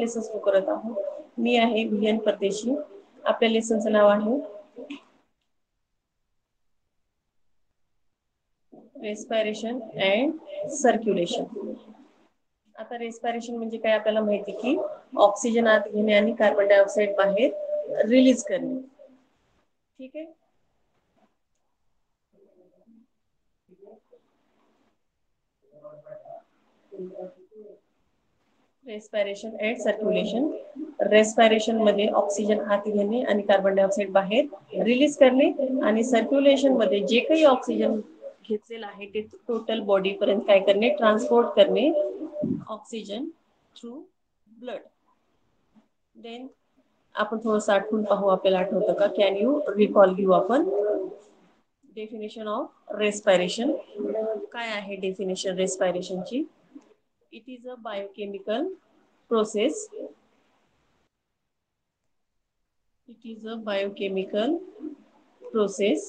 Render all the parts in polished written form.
Lesson सुरू करत आहोत. मी आहे VN परदेशी. आपल्या लेसनचं नाव आहे रेस्पिरेशन अँड सर्क्युलेशन. आता रेस्पिरेशन म्हणजे काय आपल्याला माहिती की ऑक्सिजन आत घेणे आणि कार्बन डायऑक्साईड बाहेर रिलीज करणे. ठीक आहे. Respiration and circulation. रेस्पिरेशन मध्ये ऑक्सिजन आत घेणे आणि कार्बन डायऑक्साईड बाहेर रिलीज करणे आणि सर्क्युलेशन मध्ये जे काही ऑक्सिजन घेतलेलं आहे ते टोटल बॉडी पर्यंत काय करणे ट्रान्सपोर्ट करणे ऑक्सिजन थ्रू ब्लड. देन आपण थोडंसं आठवून पाहू आपल्याला आठवतं का. कॅन यू रिकॉल घेऊ आपण डेफिनेशन ऑफ रेस्पिरेशन. काय आहे डेफिनेशन रेस्पिरेशनची. It is a biochemical process. It is a biochemical process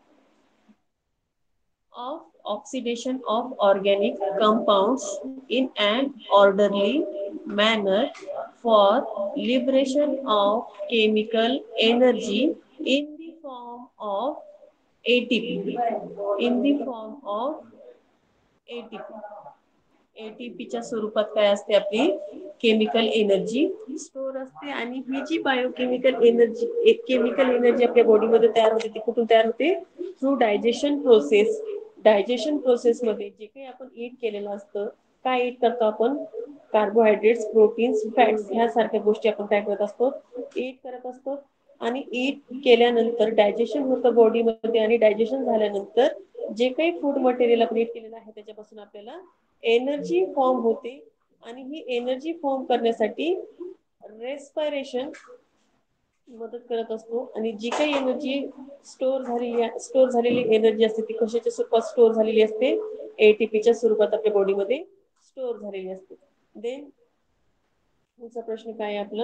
of oxidation of organic compounds in an orderly manner for liberation of chemical energy in the form of ATP. In the form of ATP. ATPच्या स्वरूपात काय असते आपली chemical energy store असते. आणि ही जी biochemical energy आपल्या बॉडीमध्ये तयार होते ती कुठून तयार होते through digestion process. Digestion process मध्ये जे काही आपण ईट केलेलं असतं काय ईट करतो आपण कार्बोहायड्रेट्स प्रोटीन्स फॅट्स ह्यासारख्या गोष्टी आपण काय करत असतो ईट करत असतो. आणि ईट केल्यानंतर डायजेशन होतं बॉडीमध्ये आणि डायजेशन झाल्यानंतर जे काही फूड मटेरियल आपण ईट केलेलं आहे त्याच्यापासून आपल्याला एनर्जी फॉर्म होते. आणि ही एनर्जी फॉर्म करण्यासाठी रेस्पिरेशन मदत करत असतो. आणि जी काही एनर्जी स्टोर झालेली एनर्जी असते ती कशाच्या स्वरूपात स्टोर झालेली असते एटीपीच्या स्वरूपात आपल्या बॉडीमध्ये स्टोर झालेली असते. देन पुढचा प्रश्न काय आहे आपला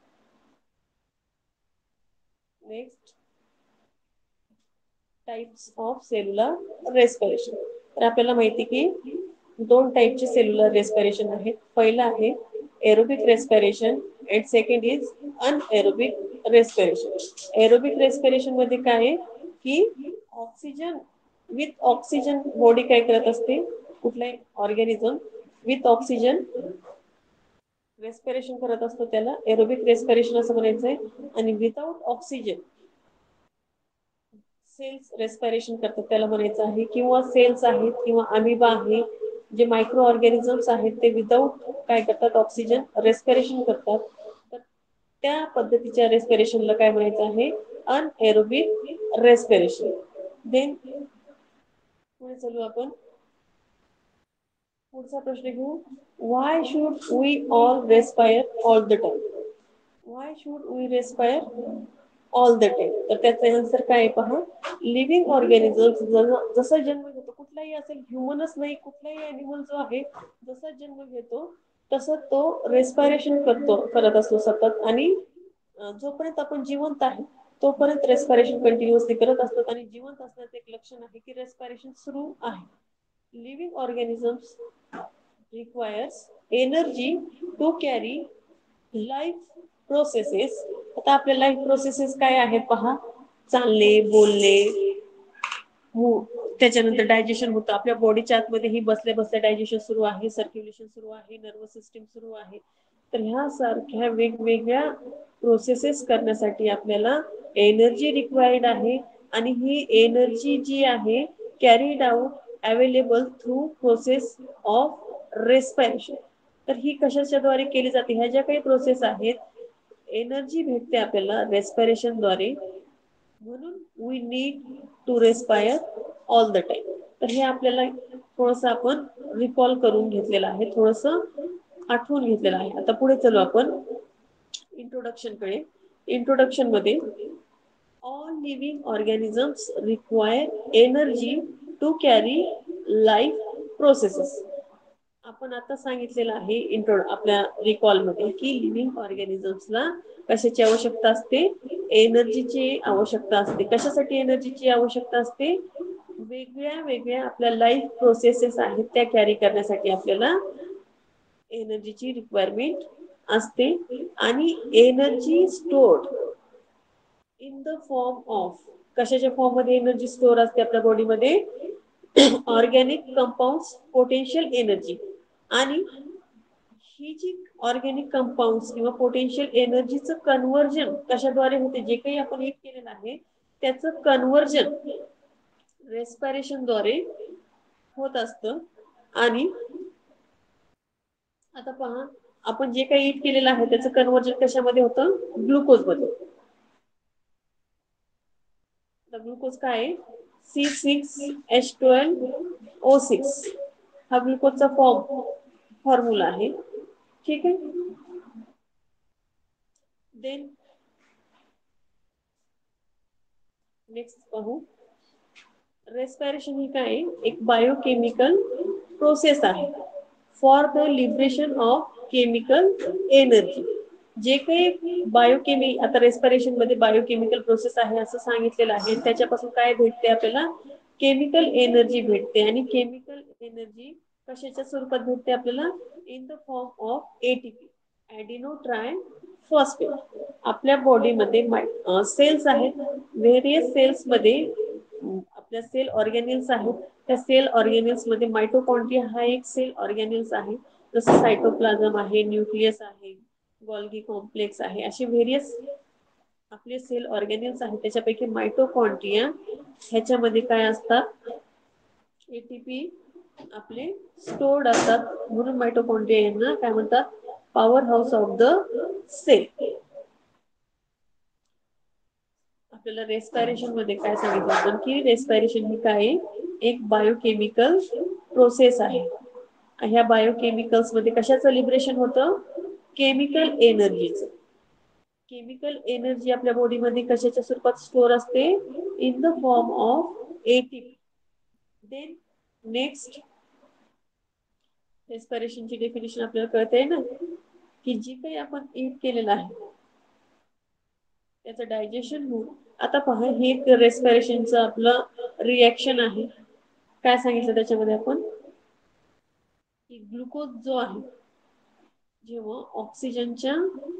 next types of cellular respiration. तर आपल्याला माहिती की दोन टाइपचे सेल्युलर रेस्पिरेशन आहेत. पहिला आहे aerobic respiration and second is anaerobic respiration. Aerobic respiration मध्ये काय आहे की ऑक्सिजन विथ ऑक्सिजन बॉडी काय करत असते कुठलाही ऑर्गॅनिझम विथ ऑक्सिजन रेस्पिरेशन करत असतो त्याला एरोबिक रेस्पिरेशन असं म्हणायचंय. आणि विदाउट ऑक्सिजन सेल्स रेस्पिरेशन करतात त्याला म्हणायचं आहे. किंवा सेल्स आहेत किंवा अमिबा आहे जे मायक्रो ऑर्गॅनिझम्स आहेत ते विदाउट काय करतात ऑक्सिजन रेस्पिरेशन करतात. तर त्या पद्धतीच्या रेस्पिरेशनला काय म्हणायचं आहे अनएरोबिक रेस्पिरेशन. देन पुढे चालू आपण पुढचा प्रश्न घेऊ. Why should we all respire all the time. Why should we respire all the time. तर त्याचा आन्सर काय आहे पहा. लिव्हिंग ऑर्गॅनिझम जसा जन्म घेतो कुठलाही असेल ह्युमनच नाही कुठलाही ॲनिमल जो आहे जसा जन्म घेतो तसं तो रेस्पिरेशन करत असतो सतत. आणि जोपर्यंत आपण जिवंत आहे तोपर्यंत रेस्पिरेशन कंटिन्युअसली करत असतात. आणि जिवंत असण्याचं एक लक्षण आहे की रेस्पिरेशन सुरू आहे. Living organisms requires energy to carry life processes. आता आपल्या लाईफ प्रोसेसेस काय आहेत पहा. चालणे बोलणे त्याच्यानंतर डायजेशन होतं आपल्या बॉडीच्या आतमध्ये ही बसल्या बसल्या डायजेशन सुरू आहे सर्क्युलेशन सुरू आहे नर्वस सिस्टीम सुरू आहे. तर ह्या सारख्या वेगवेगळ्या प्रोसेसेस करण्यासाठी आपल्याला एनर्जी रिक्वायर्ड आहे. आणि ही एनर्जी जी आहे carried out available through process of respiration. तर ही कशाच्याद्वारे केली जाते ह्या ज्या काही प्रोसेस आहेत एनर्जी भेटते आपल्याला रेस्पिरेशन द्वारे. म्हणून we need to respire all the time. तर हे आपल्याला थोडस आपण रिकॉल करून घेतलेलं आहे थोडस आठवून घेतलेलं आहे. आता पुढे चलू आपण इंट्रोडक्शन कडे. इंट्रोडक्शन मध्ये all living organisms require energy to carry life processes. आपण आता सांगितलेलं आहे आपल्या रिकॉल मध्ये की लिव्हिंग ऑर्गॅनिझम्सला कशाची आवश्यकता असते एनर्जीची आवश्यकता असते. कशासाठी एनर्जीची आवश्यकता असते वेगळ्या वेगळ्या आपल्या लाईफ प्रोसेसेस आहेत त्या कॅरी करण्यासाठी आपल्याला एनर्जीची रिक्वायरमेंट असते आणि energy stored in the form of, कशाच्या फॉर्म मध्ये एनर्जी स्टोर असते आपल्या बॉडीमध्ये? Organic compounds potential energy. आणि ही जी ऑर्गॅनिक कंपाऊंड्स किंवा पोटेन्शियल एनर्जीचं कन्व्हर्जन कशाद्वारे होते? जे काही आपण एक केलेलं आहे त्याचं कन्व्हर्जन रेस्पिरेशनद्वारे होत असतं. आणि आता पहा, आपण जे काही ईट केलेलं आहे त्याचं कन्व्हर्जन कशामध्ये होतं? ग्लुकोज मध्ये. ग्लुकोज काय आहे? C6H12O6 हा ग्लुकोजचा फॉर्म्युला आहे. ठीक आहे. देन नेक्स्ट पाहू, रेस्पिरेशन ही काय? एक बायोकेमिकल प्रोसेस आहे for the liberation of chemical energy. जे काही आता रेस्पिरेशन मध्ये बायोकेमिकल प्रोसेस आहे असं सांगितलेलं आहे. त्याच्यापासून काय भेटते आपल्याला? केमिकल एनर्जी भेटते. आणि केमिकल एनर्जी कशाच्या स्वरूपात भेटते आपल्याला? In the form of ATP, adeno triphosphate. आपल्या बॉडीमध्ये सेल्स आहेत. व्हेरियस सेल्स मध्ये आपल्या सेल ऑर्गॅनिल्स आहेत. त्या सेल ऑर्गॅनिल्स मध्ये मायटोकॉन्ड्रिया हा एक सेल ऑर्गॅनिल्स आहे. जसं सायटोप्लाझम आहे, न्यूक्लियस आहे, गोल्गी कॉम्प्लेक्स आहे, असे व्हेरियस आपले सेल ऑर्गॅनिल्स आहेत. त्याच्यापैकी मायटोकॉन्ड्रिया ह्याच्यामध्ये काय असतात? एटीपी आपले स्टोर्ड असतात. म्हणून मायटोकॉन्ड्रिया यांना काय म्हणतात? Powerhouse of the cell. आपल्याला रेस्पिरेशन मध्ये काय सांगितलं आपण? की रेस्पिरेशन ही काय? एक बायोकेमिकल प्रोसेस आहे. ह्या बायोकेमिकल्स मध्ये कशाचं लिबरेशन होतं? केमिकल एनर्जीचं. केमिकल एनर्जी आपल्या बॉडीमध्ये कशाच्या स्वरूपात स्टोअर असते? In the form of ATP. Then next, रेस्पिरेशनची डेफिनेशन आपल्याला कळते ना, की जी काही आपण ईट केलेलं आहे त्याचं डायजेशन होऊन, आता पहा हे रेस्पिरेशनचं आपलं रिॲक्शन आहे. काय सांगितलं त्याच्यामध्ये आपण? की ग्लुकोज जो आहे, जेव्हा ऑक्सिजनच्या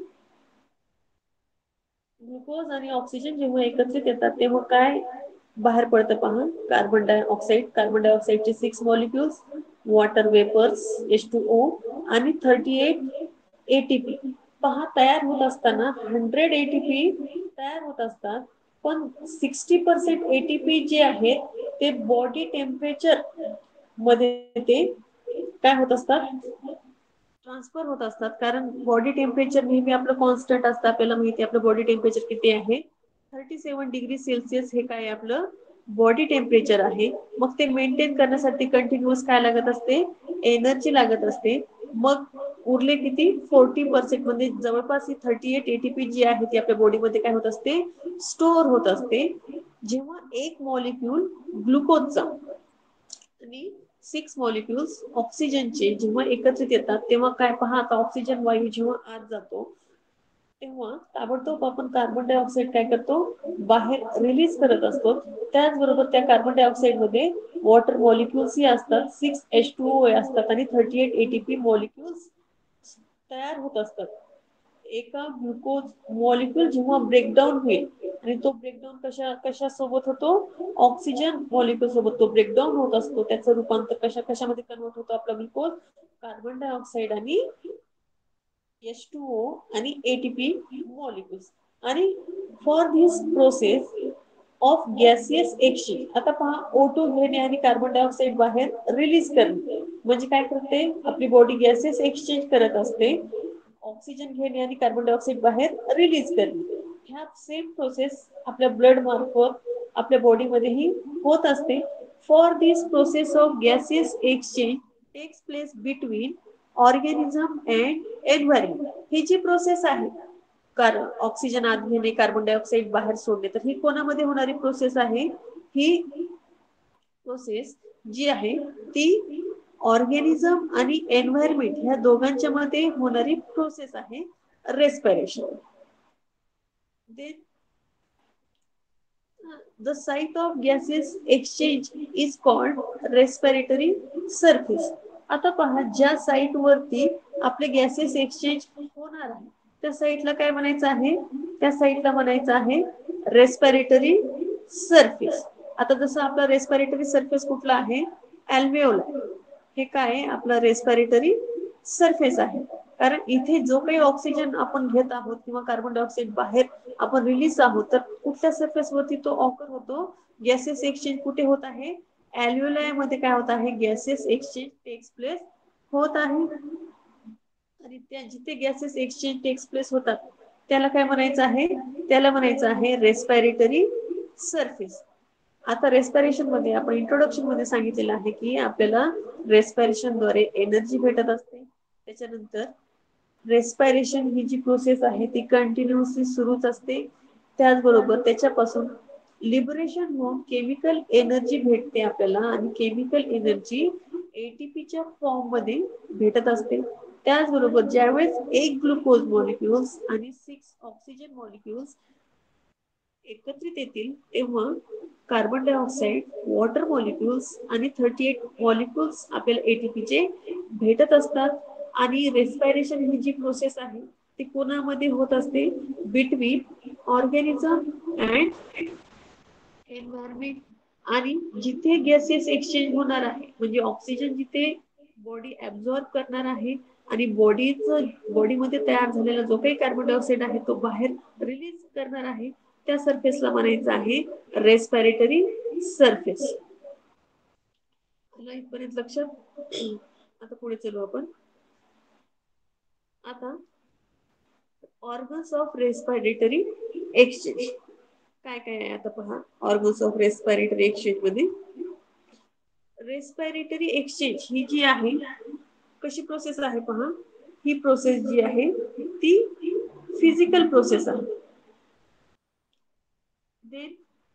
ग्लुकोज आणि ऑक्सिजन जेव्हा एकत्रित येतात तेव्हा काय बाहेर पडतं पहा? Carbon dioxide. कार्बन डायऑक्साईडचे 6 मॉलिक्युल्स, वॉटर वेपर्स H2O आणि 38 एटीपी. पहा, तयार होत असताना 100 एटीपी तयार होत असतात, पण 60% एटीपी जे आहेत ते बॉडी टेम्परेचर मध्ये ते काय होत असतात? ट्रान्सफर होत असतात. कारण बॉडी टेम्परेचर नेहमी आपलं कॉन्स्टंट असतं. आपल्याला माहिती आहे आपलं बॉडी टेम्परेचर किती आहे? 37 डिग्री सेल्सिअस हे काय आपलं बॉडी टेम्परेचर आहे. मग ते मेंटेन करण्यासाठी कंटिन्युअस काय लागत असते? एनर्जी लागत असते. मग उरले किती? 40%, म्हणजे जवळपास 38 एटीपी जी आहे ती आपल्या बॉडीमध्ये काय होत असते? स्टोअर होत असते. जेव्हा एक मॉलिक्यूल ग्लुकोजचा आणि 6 मॉलिक्युल्स ऑक्सिजनचे जेव्हा एकत्रित येतात तेव्हा काय पहा, आता ऑक्सिजन वायू जेव्हा आत जातो तेव्हा ताबडतोब आपण कार्बन डायऑक्साईड काय करतो? बाहेर रिलीज करत असतो. त्याचबरोबर त्या कार्बन डायऑक्साईड मध्ये वॉटर मॉलिक्युल्स ही असतात, 6H2O असतात आणि 38 एटीपी मॉलिक्युल्स तयार होत असतात. एका ग्लुकोज मॉलिक्यूल जेव्हा ब्रेकडाऊन होईल, आणि तो ब्रेकडाऊन कशा सोबत होतो? ऑक्सिजन मॉलिक्यूल सोबत तो ब्रेकडाऊन होत असतो. त्याचं रूपांतर कशामध्ये कन्वर्ट होतो आपला ग्लुकोज? कार्बन डायऑक्साईड आणि H2O आणि एटीपी मॉलिक्युल्स. आणि for this process of gaseous exchange, आता पहा, O2 घेणे आणि कार्बन डायऑक्साईड बाहेर रिलीज करणे म्हणजे काय करते? आपली बॉडी गॅसेस एक्सचेंज करत असते. ऑक्सिजन घेणे आणि कार्बन डायऑक्साईड बाहेर रिलीज करणे. ह्या सेम प्रोसेस आपल्या ब्लड मार्फत आपल्या बॉडीमध्येही होत असते. For this process of gases exchange takes place between organism and environment. ही जी प्रोसेस आहे, कारण ऑक्सिजन आत घेणे, कार्बन डायऑक्साईड बाहेर सोडणे, तर ही कोणामध्ये होणारी प्रोसेस आहे? ही प्रोसेस जी आहे ती ऑर्गॅनिझम आणि एन्व्हायरमेंट ह्या दोघांच्या मध्ये होणारी प्रोसेस आहे respiration. The site of gases exchange is called respiratory surface. आता पहा, ज्या साईट वरती आपले गॅसेस एक्सचेंज होणार आहे त्या साईटला काय म्हणायचं आहे? त्या साईटला म्हणायचं आहे रेस्पिरेटरी सरफेस. आता जसं आपला रेस्पिरेटरी सरफेस कुठला आहे? अल्वेओल. हे काय आपला रेस्पिरेटरी सरफेस आहे. कारण इथे जो काही ऑक्सिजन आपण घेत आहोत किंवा कार्बन डायऑक्साईड बाहेर आपण रिलीज आहोत, तर कुठल्या सरफेस वरती तो ऑकर होतो? गॅसेस एक्सचेंज कुठे होत आहे? अल्व्हेओलाई मध्ये काय होत आहे? गॅसेस एक्सचेंज टेक्स प्लेस होत आहे. आणि त्या जिथे गॅसेस एक्सचेंज टेक्स प्लेस होतात त्याला काय म्हणायचं आहे? त्याला म्हणायचं आहे रेस्पिरेटरी सरफेस. आता रेस्पिरेशन मध्ये आपण इंट्रोडक्शन मध्ये सांगितलेलं आहे की आपल्याला रेस्पिरेशन द्वारे एनर्जी भेटत असते. त्याच्यानंतर रेस्पिरेशन ही जी प्रोसेस आहे ती कंटिन्युअसली सुरूच असते. त्याचबरोबर त्याच्यापासून लिबरेशन होऊन केमिकल एनर्जी भेटते आपल्याला आणि केमिकल एनर्जी एटीपीच्या फॉर्म मध्ये भेटत असते. त्याचबरोबर ज्यावेळेस एक ग्लुकोज मॉलिक्युल्स आणि 6 ऑक्सिजन मॉलिक्युल्स एकत्रित येतील तेव्हा कार्बन डायऑक्साईड, वॉटर मॉलिक्युल्स आणि 38 मॉलिक्युल्स आपल्याला एटीपीचे भेटत असतात. आणि रेस्पिरेशन ही जी प्रोसेस आहे ती कोणामध्ये होत असते? Between organism and environment. आणि जिथे गॅसेस एक्सचेंज होणार आहे म्हणजे ऑक्सिजन जिथे बॉडी ऍब्झॉर्ब करणार आहे आणि बॉडीमध्ये तयार झालेला जो काही कार्बन डायऑक्साईड आहे तो बाहेर रिलीज करणार आहे, त्या सरफेसला म्हणायचं आहे रेस्पिरेटरी सरफेस. इथपर्यंत लक्षात? आता पुढे चलू आपण. आता ऑर्गन्स ऑफ रेस्पिरेटरी एक्सचेंज काय काय आहे आता पहा. ऑर्गन्स ऑफ रेस्पिरेटरी एक्सचेंज मध्ये रेस्पिरेटरी एक्सचेंज ही जी आहे कशी प्रोसेस आहे पहा. ही प्रोसेस जी आहे ती फिजिकल प्रोसेस आहे. देन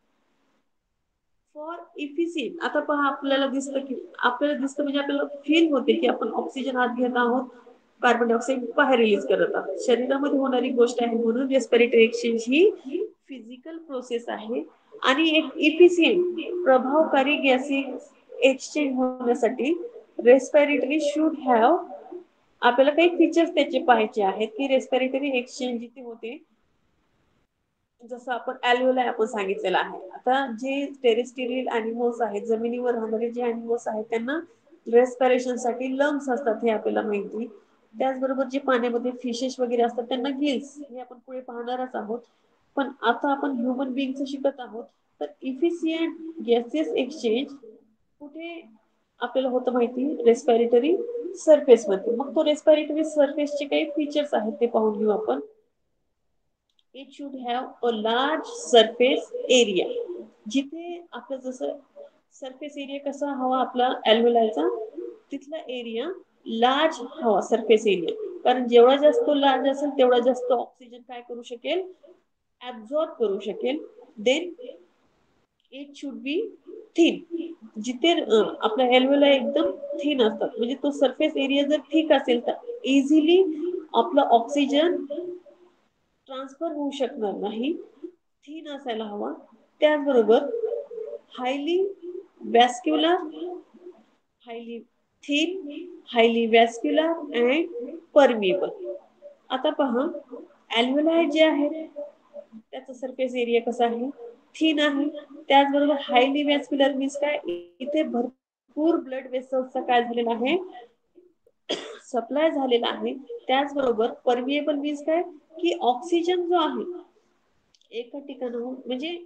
फॉर इफिशियंट, आता पहा आपल्याला दिसतं की म्हणजे आपल्याला फील होते की आपण ऑक्सिजन आत घेत आहोत, कार्बन डायऑक्साईड बाहेर रिलीज करत आहोत. शरीरामध्ये होणारी गोष्ट आहे म्हणून रेस्पिरेटरी एक्सचेंज ही फिजिकल प्रोसेस आहे. आणि एक इफिशियंट प्रभावकारी गॅसेस एक्सचेंज होण्यासाठी रेस्पिरेटरी शुड हॅव आपल्याला काही फीचर्स त्याचे पाहायचे आहेत की रेस्पिरेटरी एक्सचेंज जिथे होते जसं आपण अल्व्हेओलाई आपण सांगितलेलं आहे. आता जे टेरेस्ट्रियल अॅनिमल्स आहेत, जमिनीवर राहणारे जे अॅनिमल्स आहेत त्यांना रेस्पिरेशन साठी लंग्स असतात हे आपल्याला माहिती. त्याचबरोबर जे पाण्यामध्ये फिशेस वगैरे असतात त्यांना गिल्स, हे आपण पुढे पाहणारच आहोत. पण आता आपण ह्युमन बिंगच शिकत आहोत. तर इफिशियंट गॅसेस एक्सचेंज कुठे आपल्याला होतं माहिती? रेस्पिरेटरी सरफेस मध्ये. मग तो रेस्पिरेटरी सरफेसचे काही फीचर्स आहेत ते पाहून घेऊ आपण. It should have a large surface area. जिथे आपलं जसं सरफेस एरिया कसा हवा आपला अल्व्हेओलायचा, तिथला एरिया लार्ज हवा सरफेस एरिया. कारण जेवढा जास्त लार्ज असेल तेवढा जास्त ऑक्सिजन काय करू शकेल? ऍब्झॉर्ब करू शकेल. Then it should be thin. जिथे आपला अल्व्हेओलाई एकदम थिन असतात म्हणजे तो सरफेस एरिया जर थिक असेल तर इझिली आपला ऑक्सिजन ट्रान्सफर होऊ शकणार नाही, थिन असायला हवा. त्याचबरोबर highly vascular, highly thin, highly vascular and permeable. आता पहा अल्व्हेओलाई जे आहे त्याचा सरफेस एरिया कसा आहे? थिन आहे. त्याचबरोबर हायली वॅस्क्युलर मीन्स काय? इथे भरपूर ब्लड वेसल्सचा काय झालेला आहे? सप्लाय झालेला आहे. त्याचबरोबर परमिएबल मीन्स काय? की ऑक्सिजन जो आहे एका ठिकाणाहून म्हणजे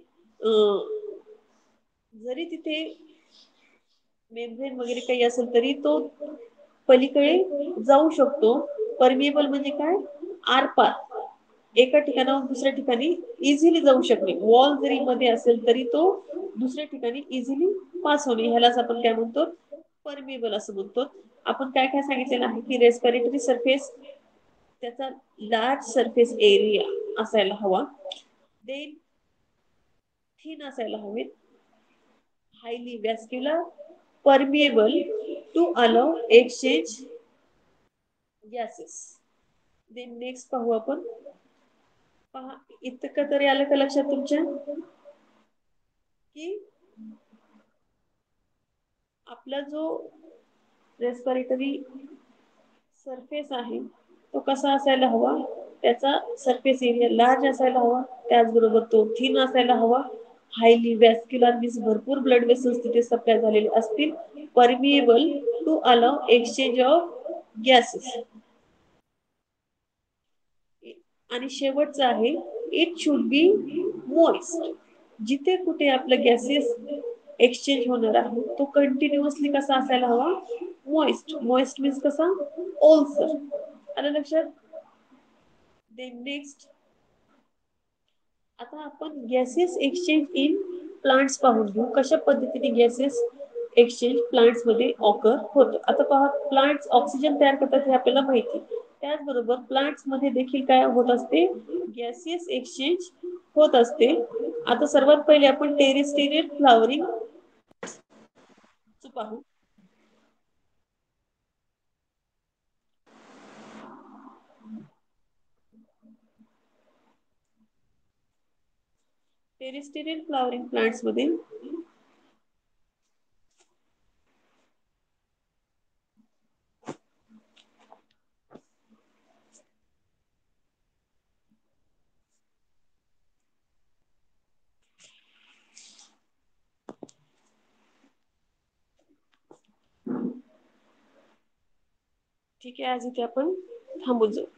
जरी तिथे मेम्ब्रेन वगैरे काही असेल तरी तो पलीकडे जाऊ शकतो. परमिएबल म्हणजे काय? आरपार एका ठिकाणाहून दुसऱ्या ठिकाणी इझिली जाऊ शकणे. वॉल जरी मध्ये असेल तरी तो दुसऱ्या ठिकाणी इझिली पास होणे, ह्यालाच आपण काय म्हणतो? परमिएबल असं म्हणतो. आपण काय काय सांगितलेलं आहे की रेस्पिरेटरी सरफेस त्याचा लार्ज सरफेस एरिया असायला हवा. देन थिन असायला हवे, highly vascular, permeable to allow exchange gases. Then next पाहू आपण. पहा इतकं तरी आलं का लक्षात तुमच्या की आपला जो रेस्पिरेटरी सरफेस आहे तो कसा असायला हवा, त्याचा सरफेस एरिया लार्ज असायला हवा, त्याचबरोबर तो थिन असायला हवा, हायली वॅस्क्युलर मीन्स भरपूर ब्लड वेसल्स तिथे सप्लाय झालेले असतील, permeable to allow exchange of gases, आणि शेवटचं आहे इट शुड बी मॉइस्ट. जिथे कुठे आपलं गॅसेस एक्सचेंज होणार आहे तो कंटिन्युअसली कसा असायला हवा, मॉइस्ट. मॉइस्ट मीन्स कसा, ओलसर. आलं लक्षात. देन नेक्स्ट आता आपण गॅसेस एक्सचेंज इन प्लांट्स पाहून घेऊ, कशा पद्धतीने गॅसेस एक्सचेंज प्लांट्स मध्ये ऑकर होतं. आता पहा, प्लांट्स ऑक्सिजन तयार करतात हे आपल्याला माहिती, त्याचबरोबर प्लांट्स मध्ये देखील काय होत असते, गॅसेस एक्सचेंज होत असते. आता सर्वात पहिले आपण टेरेस्ट्रियल फ्लावरिंग पाहू. टेरेस्ट्रियल फ्लावरिंग प्लांट्स मध्ये ठीक आहे, आज इथे आपण थांबून जाऊ.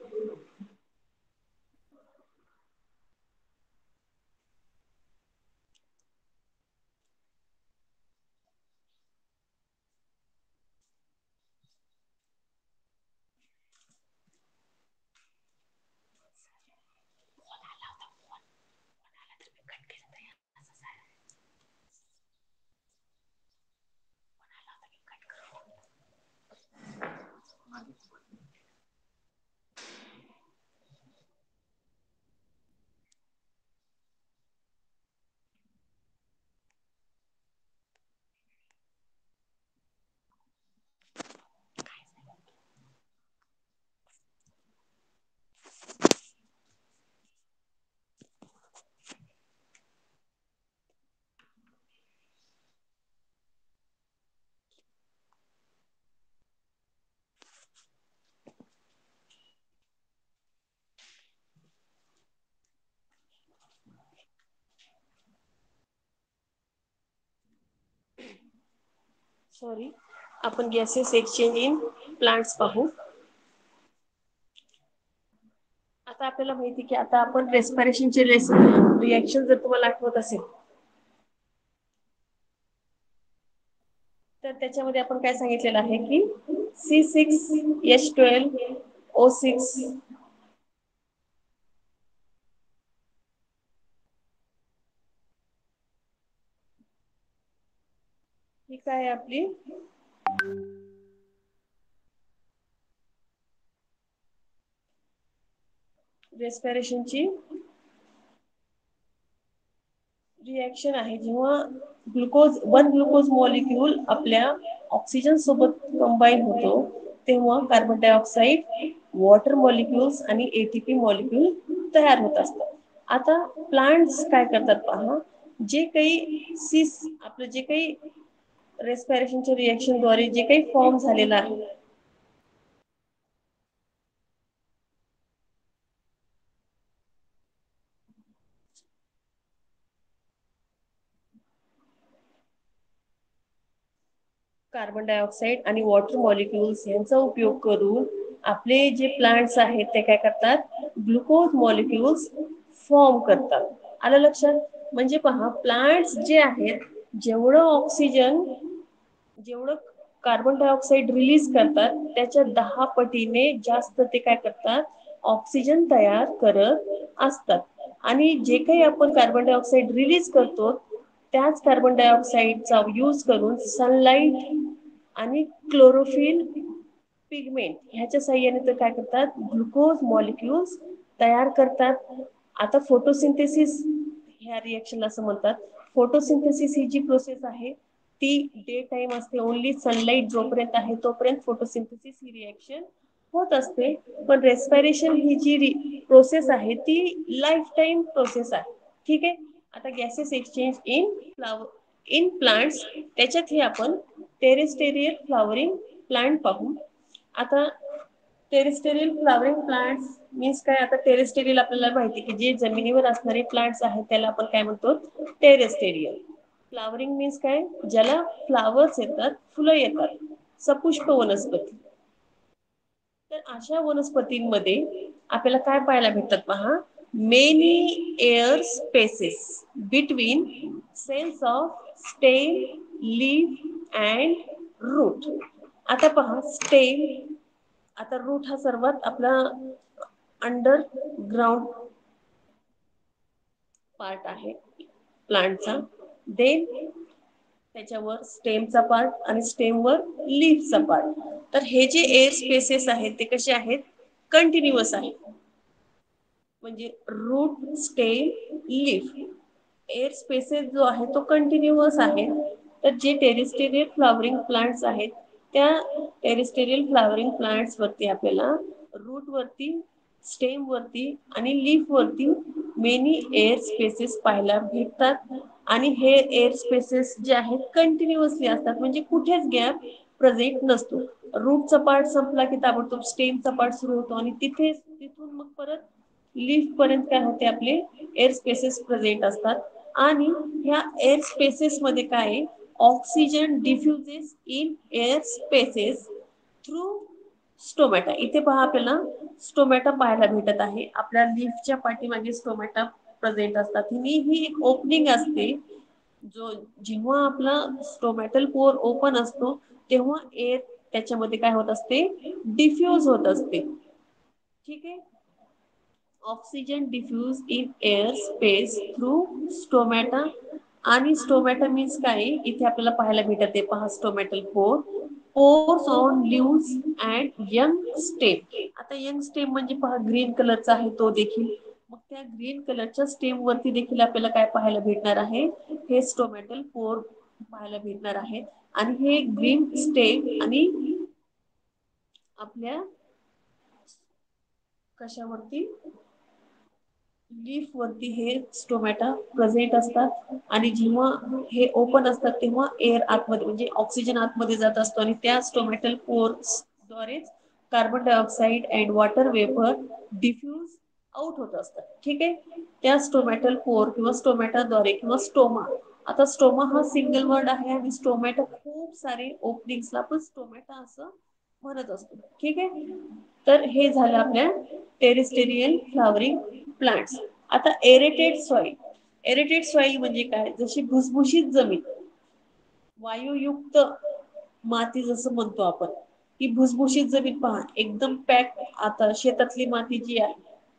सॉरी, आपण गॅसेस एक्सचेंज इन प्लांट्स पाहू. आता आपल्याला माहिती की आता आपण रेस्पिरेशनचे रिएक्शन जर तुम्हाला आठवत असेल तर त्याच्यामध्ये आपण काय सांगितलेलं आहे की C6H12O6 ही काय आपली रेस्पिरेशनची रिएक्शन आहे. जेव्हा वन ग्लुकोज मॉलिक्यूल आपल्या ऑक्सिजन सोबत कंबाईन होतो तेव्हा कार्बन डायऑक्साईड, वॉटर मॉलिक्युल्स आणि एटीपी मॉलिक्यूल तयार होत असतात. आता प्लांट्स काय करतात पहा, जे काही आपलं जे काही रेस्पिरेशनच्या रिएक्शनद्वारे जे काही फॉर्म झालेला आहे कार्बन डायऑक्साईड आणि वॉटर मॉलिक्युल्स यांचा उपयोग करून आपले जे प्लांट्स आहेत ते काय करतात, ग्लुकोज मॉलिक्युल्स फॉर्म करतात. आलं लक्षात. म्हणजे पहा, प्लांट्स जे आहेत जेवढं ऑक्सिजन, जेवढं कार्बन डायऑक्साईड रिलीज करतात त्याच्या 10 पटीने जास्त ते काय करतात, ऑक्सिजन तयार करत असतात. आणि जे काही आपण कार्बन डायऑक्साईड रिलीज करतो त्याच कार्बन डायऑक्साईडचा यूज करून सनलाइट आणि क्लोरोफिल पिगमेंट ह्याच्या साह्याने तर काय करतात, ग्लुकोज मॉलिक्युल्स तयार करतात. आता फोटोसिंथेसिस ह्या रिएक्शन असं म्हणतात. फोटोसिंथेसिस ही जी प्रोसेस आहे ती डे टाइम असते, ओनली सनलाइट जोपर्यंत आहे तोपर्यंत फोटोसिंथेसिस ही रिएक्शन होत असते. पण रेस्पिरेशन ही जी प्रोसेस आहे ती लाईफ टाइम प्रोसेस आहे. ठीक आहे. आता गॅसेस एक्सचेंज इन प्लांट्स त्याच्यात हे आपण टेरेस्टेरियल फ्लावरिंग प्लांट पाहू. आता टेरेस्टेरियल फ्लावरिंग प्लांट्स मीन्स काय, आता टेरेस्टेरियल आपल्याला माहिती की जे जमिनीवर असणारे प्लांट्स आहेत त्याला आपण काय म्हणतो, टेरेस्टेरियल. फ्लावरिंग मीन्स काय, ज्याला फ्लावर्स येतात, फुलं येतात, सपुष्प वनस्पती. तर अशा वनस्पतींमध्ये आपल्याला काय पाहायला भेटतात पहा, many air spaces between cells of stem, leaf and root. आता पहा स्टेम, आता रूट हा सर्वात आपला अंडर ग्राउंड पार्ट आहे प्लांटचा. देन त्याच्यावर स्टेमचा पार्ट आणि स्टेमवर लीफचा पार्ट. तर हे जे एअर स्पेसेस आहेत ते कसे आहेत, कंटिन्युअस आहेत. म्हणजे root, stem, leaf, air spaces जो आहे तो कंटिन्युअस आहे. तर जे टेरेस्टेरियल फ्लावरिंग प्लांट्स आहेत त्या टेरेस्टेरियल फ्लावरिंग प्लांट्स वरती आपल्याला रूट वरती, स्टेम वरती आणि लीफ वरती मेनी एअर स्पेसेस पाहायला भेटतात. आणि हे एअर स्पेसेस जे आहेत कंटिन्युअसली असतात, म्हणजे कुठेच गॅप प्रेझेंट नसतो. रूटचा पार्ट संपला की ताबडतोब स्टेमचा पार्ट सुरू होतो आणि तिथून मग परत लीफ पर्यंत काय होते, आपले एअर स्पेसेस प्रेझेंट असतात. आणि ह्या एअर स्पेसेस मध्ये काय, oxygen diffuses in air spaces through stomata. इथे पहा आपल्याला स्टोमॅटा पाहायला भेटत आहे. आपल्या लीफच्या पाठीमागे स्टोमॅटा प्रेझेंट असतात. ही एक ओपनिंग असते, जो जेव्हा आपला स्टोमॅटल पोर ओपन असतो तेव्हा एअर त्याच्यामध्ये काय होत असते, डिफ्यूज होत असते. ठीक आहे. Oxygen diffuse in air space through stomata. आणि स्टोमॅटा मीन्स काय, इथे आपल्याला पाहायला भेटत आहे पहा, stomatal pore, pores on leaves and young stem. आता यंग स्टेम म्हणजे पहा ग्रीन कलरचा आहे तो देखील. मग त्या ग्रीन कलरच्या स्टेम वरती देखील आपल्याला काय पाहायला भेटणार आहे, हे स्टोमॅटल पोर पाहायला भेटणार आहे. आणि हे ग्रीन स्टेम आणि आपल्या कशावरती, लीफ वरती हे स्टोमॅटा प्रेझेंट असतात. आणि जेव्हा हे ओपन असतात तेव्हा एअर आतमध्ये म्हणजे ऑक्सिजन आतमध्ये जात असतो आणि त्या स्टोमॅटल पोर्स द्वारेच carbon dioxide and water vapour diffuse out होत असतात. ठीक आहे. त्या स्टोमॅटल पोर किंवा स्टोमॅटाद्वारे किंवा स्टोमा, आता स्टोमा हा सिंगल वर्ड आहे आणि स्टोमॅटा खूप सारे ओपनिंग्सला आपण स्टोमॅटा असं म्हणत असतो. ठीक आहे. तर हे झालं आपल्या टेरेस्टेरियल फ्लावरिंग प्लांट्स. आता एरेटेड सॉइल. एरेटेड सॉइल म्हणजे काय, जशी भुसभुशीत जमीन, वायुयुक्त माती जसं म्हणतो आपण, ही भुसभुशीत जमीन पहा एकदम पॅक. आता शेतातली माती जी आहे,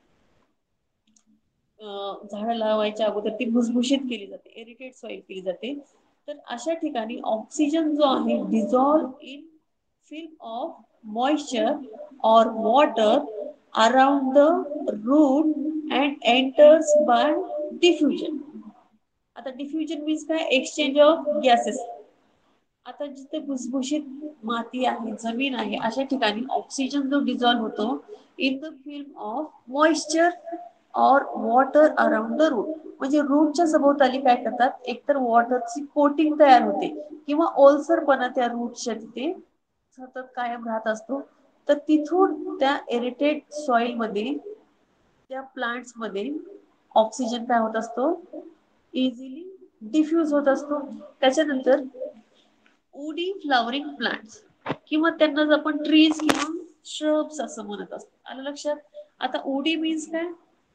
झाडं लावायच्या अगोदर ती भुसभुशीत केली जाते, एरिटेड सॉइल केली जाते. तर अशा ठिकाणी ऑक्सिजन जो आहे dissolve in film of moisture or water around the root and enters by diffusion. आता डिफ्युजन मीन्स काय, एक्सचेंज ऑफ गॅसेस. आता जिथे भुसभुशीत माती आहे, जमीन आहे, अशा ठिकाणी ऑक्सिजन जो डिझॉल्व होतो in the film of moisture or water around the root. म्हणजे रूटच्या सभोवताली काय करतात, एकतर वॉटरची कोटिंग तयार होते किंवा ओलसरपणा त्या रूटच्या तिथे सतत कायम राहत असतो. तर तिथून त्या एरिटेड सॉइल मध्ये, त्या प्लांट्स मध्ये ऑक्सिजन काय होत असतो, इझिली डिफ्यूज होत असतो. त्याच्यानंतर उडी फ्लॉवरिंग प्लांट्स किंवा त्यांना आपण ट्रीज किंवा श्रब्स असं म्हणत असतो. आलं लक्षात. आता उडी मीन्स काय,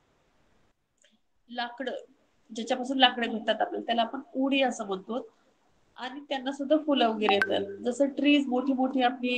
लाकडं, ज्याच्यापासून लाकडं भेटतात आपल्याला त्याला आपण उडी असं म्हणतो. आणि त्यांना सुद्धा फुलं वगैरे येतात. जसं ट्रीज मोठी मोठी आपली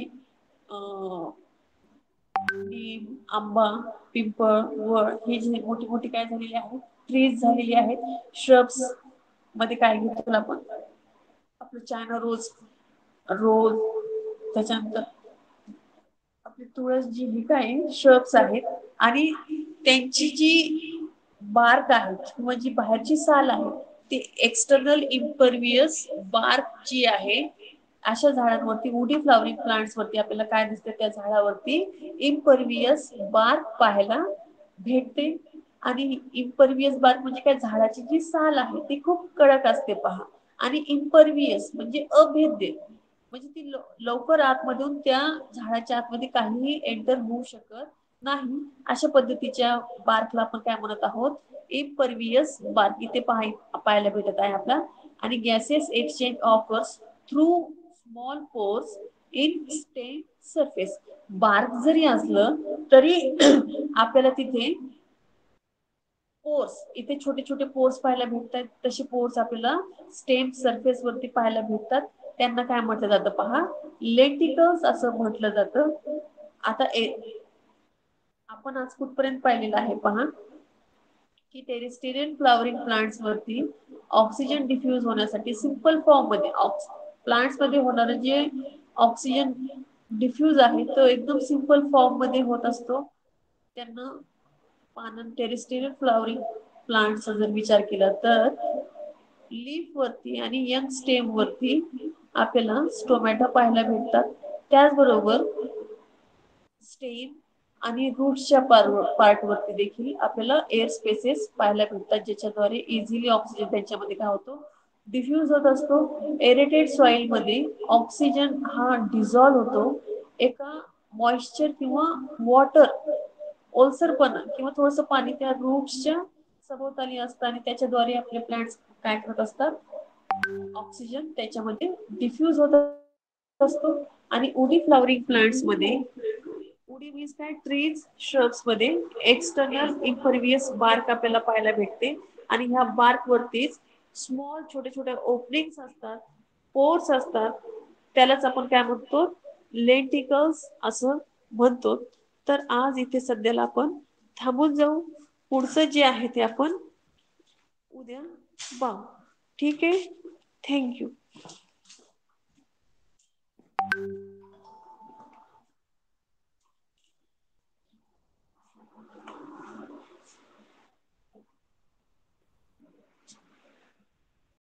नीम, आंबा, पिंपळ, वड, ही जी मोठी मोठी काय झालेली आहेत, ट्रीज झालेली आहेत. श्रब्स मध्ये काय घेतो आपण, आपलं चायना रोज, रोज, त्याच्यानंतर आपली तुळस, जी ही काय श्रब्स आहेत. आणि त्यांची जी बार्क आहे किंवा जी बाहेरची साल आहे ती एक्सटर्नल इम्परवियस बार्क जी आहे, अशा झाडांवरती, वुडी फ्लॉवरिंग प्लांट्स वरती आपल्याला काय दिसते, त्या झाडावरती इम्परवियस बार्क पाहायला भेटते. आणि इम्परवियस बार्क म्हणजे काय, झाडाची जी साल आहे ती खूप कडक असते पहा. आणि इम्परवियस म्हणजे अभेद्य, म्हणजे ती लवकर आतमधून त्या झाडाच्या आतमध्ये काहीही एंटर होऊ शकत नाही. अशा पद्धतीच्या बार्कला आपण काय म्हणत आहोत, इम्परवियस बार्क इथे पाहायला भेटत आहे आपला. आणि gases exchange offers through small pores in stem surface. Bark जरी असलं तरी आपल्याला तिथे पोर्स, इथे छोटे छोटे पोर्स पाहायला भेटतात. तसे पोर्स आपल्याला स्टेम सरफेस वरती पाहायला भेटतात. त्यांना काय म्हटलं जातं पहा, लेंटिकल्स असं म्हटलं जातं. आता आपण आज कुठपर्यंत पाहिलेलं आहे पहा, की टेरेस्टेरियन फ्लॉवरिंग प्लांट्स वरती ऑक्सिजन डिफ्यूज होण्यासाठी सिंपल फॉर्म मध्ये प्लांट्स मध्ये होणारे जे ऑक्सिजन डिफ्यूज आहे तो एकदम सिंपल फॉर्म मध्ये होत असतो. त्यांना पानं टेरेस्टेरियल फ्लॉवरिंग प्लांटचा जर विचार केला तर लीफ वरती आणि यंग स्टेम वरती आपल्याला स्टोमॅटो पाहायला भेटतात. त्याचबरोबर स्टेम आणि रूट्सच्या पार्ट वरती देखील आपल्याला एअर स्पेसेस पाहायला भेटतात, ज्याच्याद्वारे इझिली ऑक्सिजन त्यांच्यामध्ये काय होतो, डिफ्यूज होत असतो. एरेटेड सॉइल मध्ये ऑक्सिजन हा डिझॉल्व होतो. एका मॉइश्चर किंवा वॉटर ओलसरपणा किंवा थोडस पाणी त्या रूट्सच्या सभोवताली असतं आणि त्याच्याद्वारे आपले प्लांट्स काय करत असतात, ऑक्सिजन त्याच्यामध्ये डिफ्यूज होत असतो. आणि उडी फ्लॉवरिंग प्लांट्स मध्ये, उडी मीन्स काय, ट्रीज श्रब्स मध्ये एक्सटर्नल इम्परवियस बार्क आपल्याला पाहायला भेटते. आणि ह्या बार्क वरतीच स्मॉल छोटे छोटे ओपनिंग्स असतात, पोर्स असतात. त्यालाच आपण काय म्हणतो, लेंटिकल्स असं म्हणतो. तर आज इथे सध्याला आपण थांबून जाऊ. पुढचं जे आहे ते आपण उद्या पाहू. ठीक आहे. थँक्यू.